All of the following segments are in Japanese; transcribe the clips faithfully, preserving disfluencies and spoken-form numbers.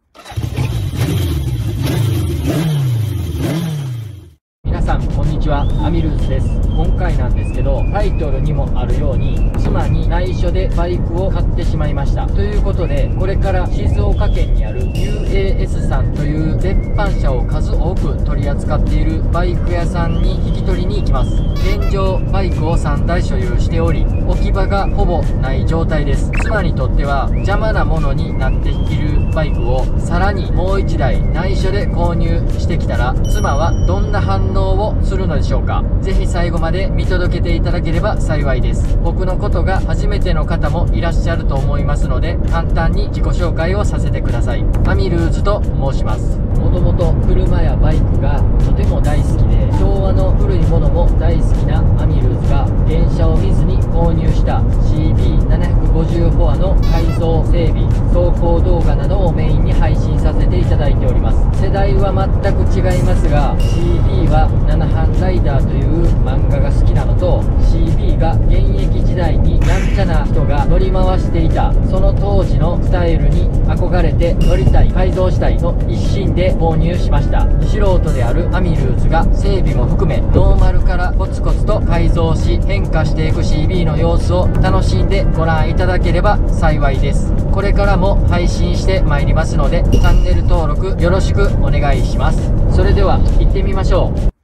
皆さんこんにちは、アミルーズです。今回なんですけど、タイトルにもあるように妻に内緒でバイクを買ってしまいました。ということで、これから静岡県にある ユーエーエス さんという絶版車を数多く取り扱っているバイク屋さんに引き取りに行きます。現状バイクをさんだい所有しており、置き場がほぼない状態です。妻にとっては邪魔なものになっているバイクをさらにもういちだい内緒で購入してきたら、妻はどんな反応をするのでしょうか。ぜひ最後まで見届けていただければ幸いです。僕のことが初めての方もいらっしゃると思いますので、簡単に自己紹介をさせてください。アミルーズと申します。もともと車やバイクがとても大好きで、昭和の古いものも大好きなアミルーズが原車を見ずに購入した シービーななひゃくごじゅうフォアの改造整備走行動画などをメインに配信させていただいております。世代は全く違いますが、 シービー はななはんライダーという漫画が好きなのと、 シービー が現役時代にやんちゃな人が乗り回していたその当時のスタイルに憧れて乗りたい、改造したいの一心で購入しました。素人であるアミルーズが整備も含めノーマルからコツコツと改造し変化していく シービー の様子を楽しんでご覧いただければ幸いです。これからも配信してまいりますので、チャンネル登録よろしくお願いします。それでは行ってみましょう。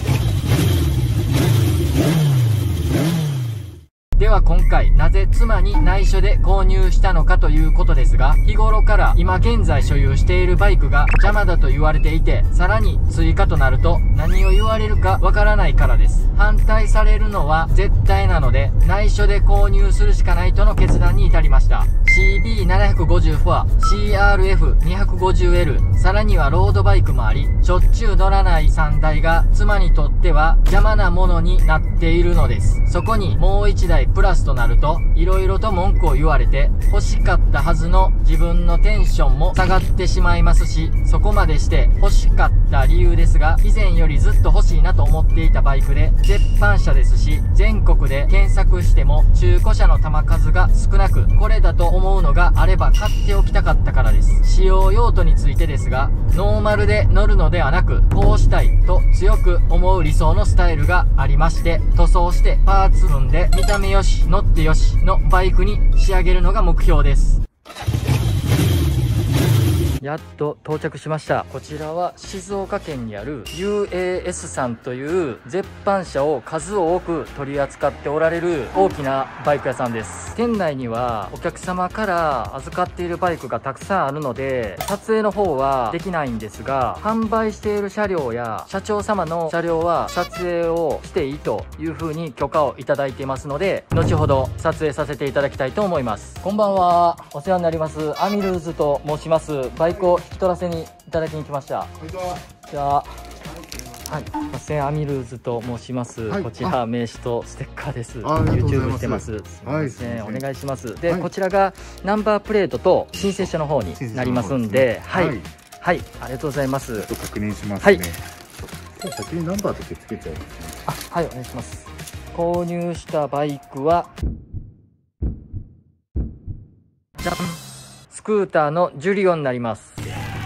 では今回なぜ妻に内緒で購入したのかということですが、日頃から今現在所有しているバイクが邪魔だと言われていて、さらに追加となると何を言われるかわからないからです。反対されるのは絶対なので、内緒で購入するしかないとの決断に至りました。シービーななひゃくごじゅうフォア、シーアールエフにひゃくごじゅうエル、さらにはロードバイクもあり、しょっちゅう乗らないさんだいが妻にとっては邪魔なものになっているのです。そこにもういちだいプラスとなると、色々と文句を言われて、欲しかったはずの自分のテンションも下がってしまいますし、そこまでして欲しかった理由ですが、以前よりずっと欲しいなと思っていたバイクで、絶版車ですし、全国で検索しても中古車の弾数が少なく、これだと思うのがあれば買っておきたかったからです。使用用途についてですが、ノーマルで乗るのではなく、こうしたいと強く思う理想のスタイルがありまして、塗装してパーツ組んで見た目よし乗ってよしのバイクに仕上げるのが目標です。やっと到着しました。こちらは静岡県にある ユーエーエス さんという絶版車を数多く取り扱っておられる大きなバイク屋さんです。店内にはお客様から預かっているバイクがたくさんあるので、撮影の方はできないんですが、販売している車両や社長様の車両は撮影をしていいという風に許可をいただいていますので、後ほど撮影させていただきたいと思います。こんばんは、お世話になります。アミルーズと申します。バイクを引き取らせにいただきに来ました。じゃあ、はい、すいません、アミルーズと申します。はい、こちら名刺とステッカーです。YouTube してます。すみません、お願いします。で、はい、こちらがナンバープレートと申請書の方になりますんで、はい、はい、はい、ありがとうございます。 ちょっと確認しますね。はい、先にナンバーだけつけちゃいますね。 あ、はい、お願いします。購入したバイクは、じゃん、スクーターのジュリオになります。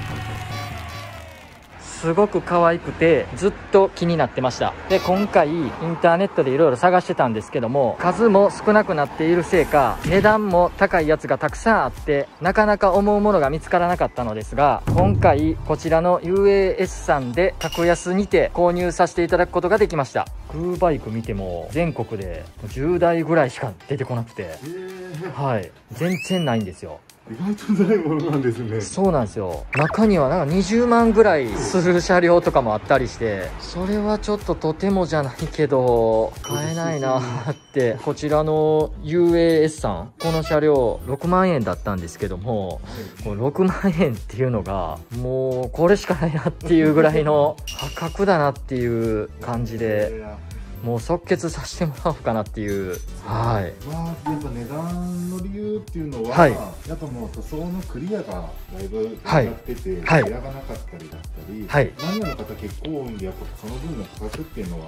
すごく可愛くてずっと気になってました。で、今回インターネットでいろいろ探してたんですけども、数も少なくなっているせいか値段も高いやつがたくさんあって、なかなか思うものが見つからなかったのですが、今回こちらの ユーエーエス さんで格安にて購入させていただくことができました。グーバイク見ても全国でじゅうだいぐらいしか出てこなくて、はい、全然ないんですよ。 意外とないものなんですね。 そうなんですよ。中にはなんかにじゅうまんぐらいする車両とかもあったりして、それはちょっととてもじゃないけど買えないなって。こちらの ユーエーエス さん、この車両ろくまんえんだったんですけども、このろくまんえんっていうのがもうこれしかないなっていうぐらいの破格だなっていう感じで、もう即決させてもらおうかなっていう。はい。 まあ、やっぱ値段の理由っていうのは、 はい、 やっぱもう塗装のクリアがだいぶ上がってて、 はい、 艶がなかったりだったり、 はい、 マニアの方結構多いんで、やっぱその分の価格っていうのは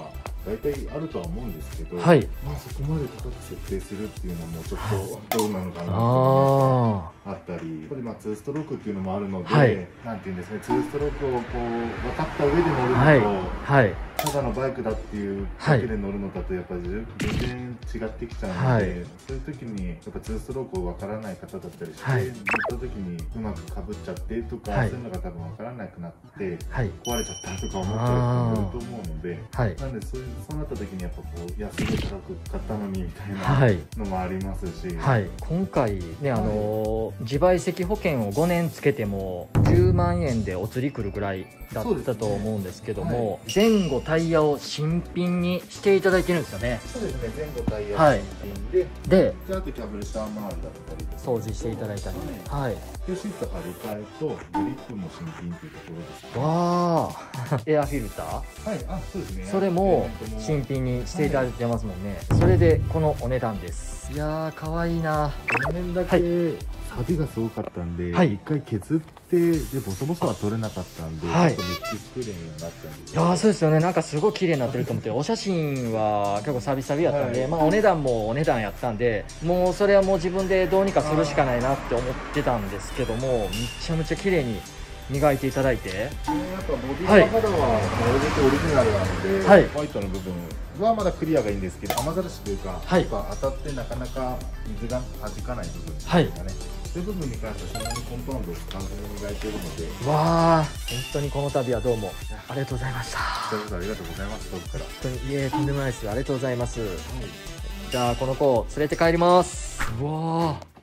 大体あるとは思うんですけど、 はい、 まあそこまで高く設定するっていうのもちょっとどうなのかなとああったり、やっぱりまあツーストロークっていうのもあるので、 はい、 なんていうんですね、ツーストロークをこう分かった上で乗るのと、 はい、はい、 ただのバイクだっていうだけで乗るのだとやっぱり全然違ってきちゃうので、はい、そういう時にやっぱツーストロークを分からない方だったりして、はい、乗った時にうまくかぶっちゃってとか、はい、そういうのが多分分からなくなって、はい、壊れちゃったとか思っちゃう人もいると思うので、はい、なんでそういうそうなった時にやっぱこう安く高く買ったのにみたいなのもありますし、 はい、今回ね、あのー、自賠責保険をごねんつけてもじゅうまんえんでお釣り来るぐらいだったと思うんですけども、ね、はい、前後タイヤを新品にしていただいてるんですよね。 そうですね、前後タイヤ新品で、はい、で、あとキャブレター周りだったり掃除していただいたり、はい、 でシート張り替えとグリップも新品というところです、ね、 わあエアフィルター、 はい、あ、そうですね、それも新品にしていただいてますもんね、はい、それでこのお値段です。いやー、かわいいな。 ごねんだけ、はい、サビがすごかったんで、はい、一回削ってでボソボソは取れなかったんで、はい、ちょっとミックスプレーになったんです。 いやー、そうですよね。なんかすごい綺麗になってると思ってお写真は結構サビサビやったんで、はい、まあお値段もお値段やったんで、もうそれはもう自分でどうにかするしかないなって思ってたんですけども、めちゃめちゃ綺麗に磨いていただいて、やっぱボディーカバーはなるべくオリジナルなので、はい、ホワイトの部分はまだクリアがいいんですけど、雨ざらしというか、はい、やっぱ当たってなかなか水が弾かない部分ですかね、はい、そういう部分に関してはそんなにコンパウンドを使わずに磨いているので、 わあ、本当にこの度はどうもありがとうございました。 ありがとうございます。遠くから本当に、いえ、とんでもないです。ありがとうございます、はい、じゃあこの子を連れて帰ります。うわー、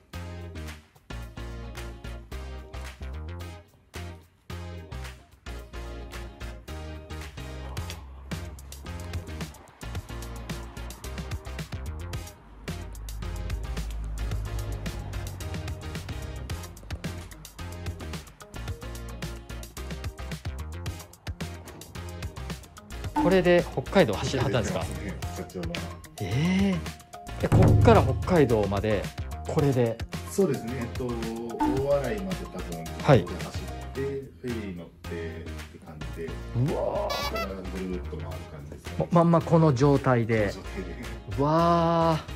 これで北海道走りはったんですか？ええー、こっから北海道までこれで？ そうですね、えっと大洗まで多分、はい、走ってフェリー乗ってって感じで、うわー、からぐるっと回る感じですね。 まんまこの状態で、うわー、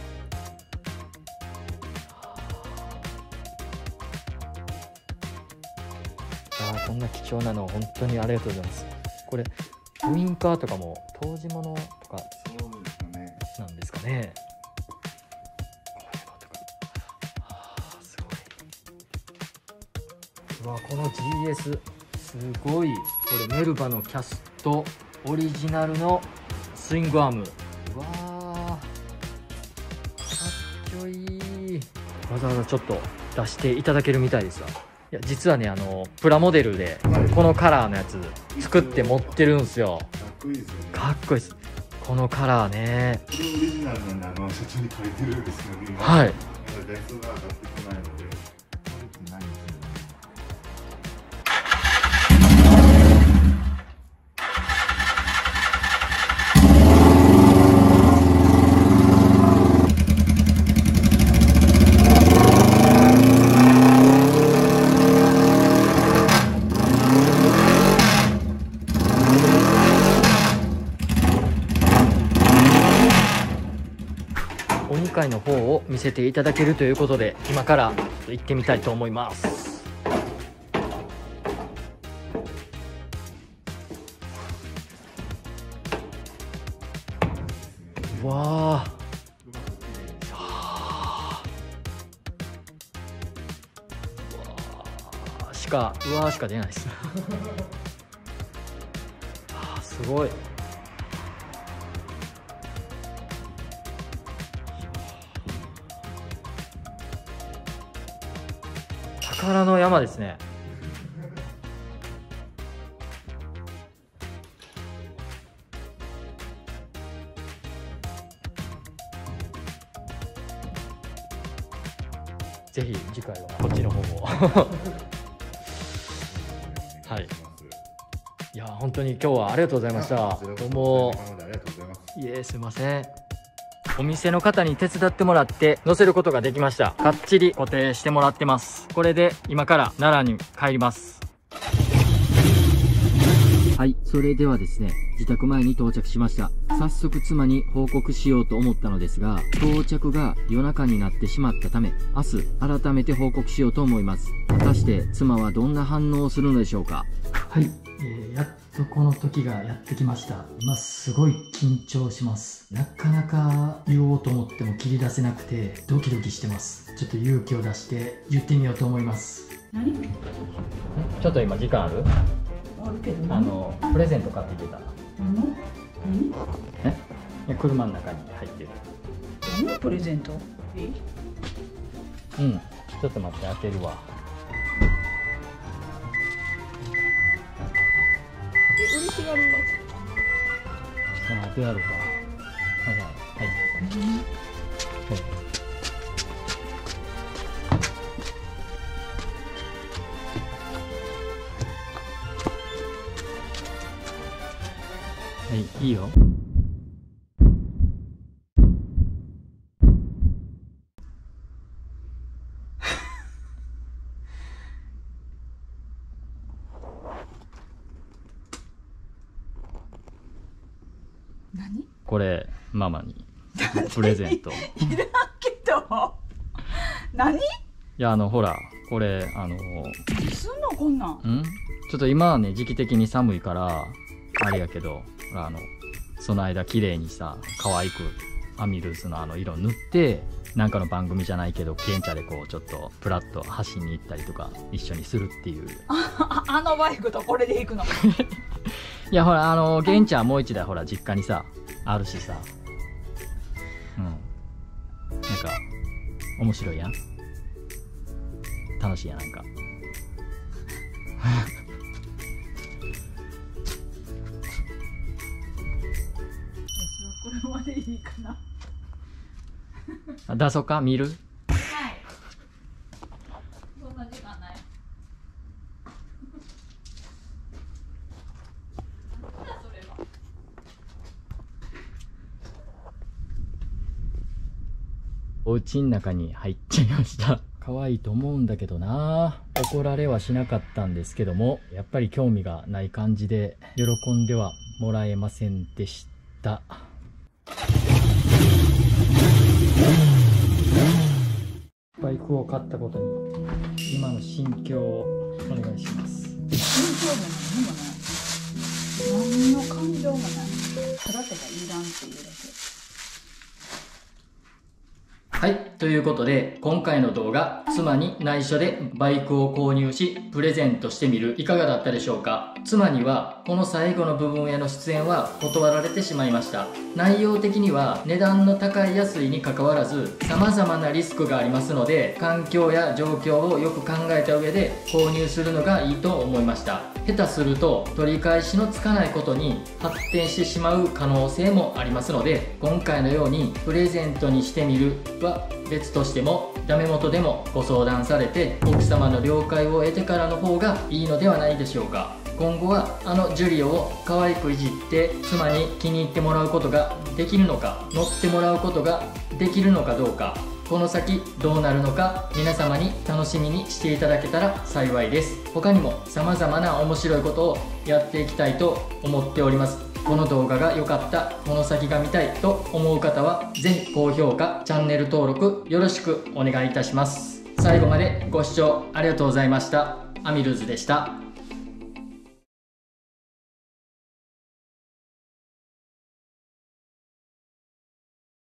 あ、こんな貴重なの本当にありがとうございます。これウインカーとかも当時物とかそうですね、 なんですかね。こういうのとか、はあ、すごい。うわ、この ジーエス すごい。これメルバのキャストオリジナルのスイングアーム。うわー、かっちょいい。わざわざちょっと出していただけるみたいですわ。いや、実はね、あのプラモデルでこのカラーのやつ作って持ってるんですよ。 かっこいいですよね。 かっこいいです。このカラーね。 これオリジナルなんで、あの社長に借りてるんですよね。 はい。 台数が上がってこないので、借りてないんですよね。 おにかいの方を見せていただけるということで、今から行ってみたいと思います。うわー、しかうわーしか出ないですあー、すごい。宝の山ですね。ぜひ次回はこっちの方もはい。いや、本当に今日はありがとうございました。どうも。いえ、すいません。お店の方に手伝ってもらって乗せることができました。かっちり固定してもらってます。これで今から奈良に帰ります。 はい、それではですね、自宅前に到着しました。早速妻に報告しようと思ったのですが、到着が夜中になってしまったため、明日改めて報告しようと思います。果たして妻はどんな反応をするのでしょうか。 はい、えー、やっとこの時がやってきました。今すごい緊張します。なかなか言おうと思っても切り出せなくてドキドキしてます。ちょっと勇気を出して言ってみようと思います。 何？ ちょっと今時間ある？ あるけど、 あのプレゼント買ってきてた。 何？何？ え？いや車の中に入ってる。 何のプレゼント？え？ うん。ちょっと待って、開けるわ。 え、嬉しがるわ。 さあ、どうやるか。はいはい。はい。はい、いいよ。 何？ これママにプレゼント。 いらんけど。何？ いや、あのほら、これあのすんのこんなん。 ん？ちょっと今はね、時期的に寒いからあれやけど、ほら、あのその間綺麗にさ、可愛くアミルーズのあの色塗って、なんかの番組じゃないけど現茶でこうちょっとプラッと走りに行ったりとか一緒にするっていう。 あ, あのバイクとこれで行くの？ いやほら、あの現茶もう一台ほら実家にさあるしさ、うんなんか面白いやん、楽しいやん、なんかこれまでいいかな。 出そうか、見る？ はい。そんな時間ない。なんだそれは。 お家の中に入っちゃいました。可愛いと思うんだけどな。怒られはしなかったんですけども、やっぱり興味がない感じで喜んではもらえませんでした。バイクを買ったことに今の心境をお願いします。 心境も何もない。何の感情もない。ただただいらんっていうだけ。 はい、ということで今回の動画、妻に内緒でバイクを購入しプレゼントしてみる、いかがだったでしょうか。妻にはこの最後の部分への出演は断られてしまいました。内容的には値段の高い安いにかかわらず様々なリスクがありますので、環境や状況をよく考えた上で購入するのがいいと思いました。下手すると取り返しのつかないことに発展してしまう可能性もありますので、今回のようにプレゼントにしてみるは別としても、ダメ元でもご相談されて奥様の了解を得てからの方がいいのではないでしょうか。今後はあのジュリオを可愛くいじって妻に気に入ってもらうことができるのか、乗ってもらうことができるのかどうか、この先どうなるのか皆様に楽しみにしていただけたら幸いです。他にも様々な面白いことをやっていきたいと思っております。この動画が良かった、この先が見たいと思う方はぜひ高評価、チャンネル登録よろしくお願いいたします。最後までご視聴ありがとうございました。アミルーズでした。